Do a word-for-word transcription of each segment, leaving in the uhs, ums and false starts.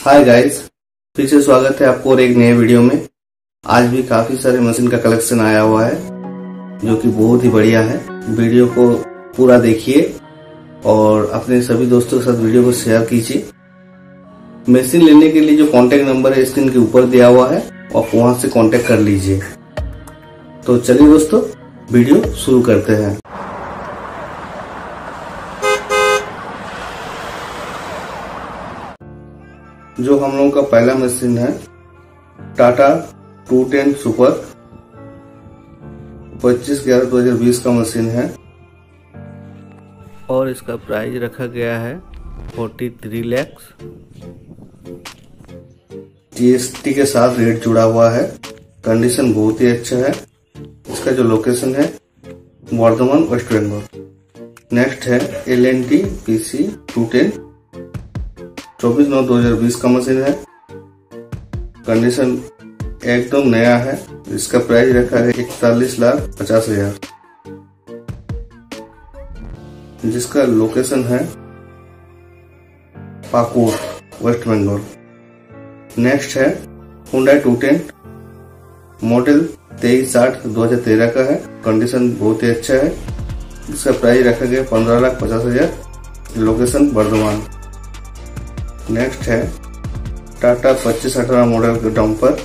Hi guys, फिर से स्वागत है आपको और एक नए वीडियो में। आज भी काफी सारे मशीन का कलेक्शन आया हुआ है जो कि बहुत ही बढ़िया है। वीडियो को पूरा देखिए और अपने सभी दोस्तों के साथ वीडियो को शेयर कीजिए। मशीन लेने के लिए जो कांटेक्ट नंबर है स्क्रीन के ऊपर दिया हुआ है, आप वहां से कांटेक्ट कर लीजिए। तो चलिए दोस्तों, वीडियो शुरू करते हैं। जो हम लोगों का पहला मशीन है टाटा टू टेन सुपर, पच्चीस ग्यारह दो हजार बीस का मशीन है और इसका प्राइस रखा गया है फोर्टी थ्री लैक्स। जीएसटी के साथ रेट जुड़ा हुआ है। कंडीशन बहुत ही अच्छा है। इसका जो लोकेशन है वर्धमान वेस्ट बंगाल। नेक्स्ट है L N T P C two ten, चौबीस नौ दो हजार बीस का मशीन है। कंडीशन एकदम नया है। इसका प्राइस रखा है इकतालीस लाख पचास हजार, जिसका लोकेशन है पाकुर वेस्ट बंगाल। नेक्स्ट है हुंडई टू टेन, मॉडल तेईस साठ दो हजार तेरह का है। कंडीशन बहुत ही अच्छा है। इसका प्राइस रखा गया पंद्रह लाख पचास हजार, लोकेशन वर्धमान। नेक्स्ट है टाटा पच्चीस अठारह मॉडल का डंपर।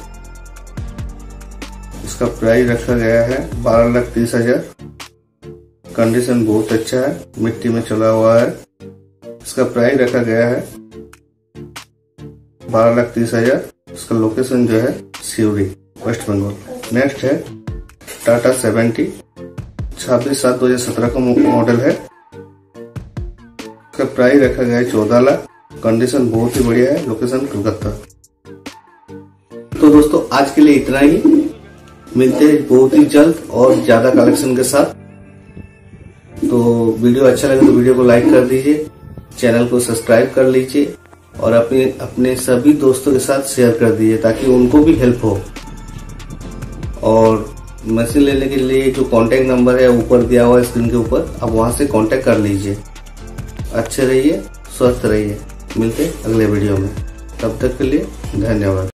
इसका प्राइस रखा गया है बारह लाख तीस हजार। कंडीशन बहुत अच्छा है, मिट्टी में चला हुआ है। इसका प्राइस रखा गया है बारह लाख तीस हजार। इसका लोकेशन जो है सिवड़ी वेस्ट बंगाल। नेक्स्ट है टाटा सेवेंटी, छब्बीस सात दो हजार सत्रह का मॉडल है। इसका प्राइस रखा गया है चौदह लाख। कंडीशन बहुत ही बढ़िया है, लोकेशन कोलकाता। तो दोस्तों आज के लिए इतना ही। मिलते हैं बहुत ही जल्द और ज्यादा कलेक्शन के साथ। तो वीडियो अच्छा लगे तो वीडियो को लाइक कर दीजिए, चैनल को सब्सक्राइब कर लीजिए और अपने अपने सभी दोस्तों के साथ शेयर कर दीजिए ताकि उनको भी हेल्प हो। और मशीन लेने के लिए जो कांटेक्ट नंबर है ऊपर दिया हुआ है स्क्रीन के ऊपर, आप वहां से कांटेक्ट कर लीजिए। अच्छे रहिए, स्वस्थ रहिए। मिलते अगले वीडियो में, तब तक के लिए धन्यवाद।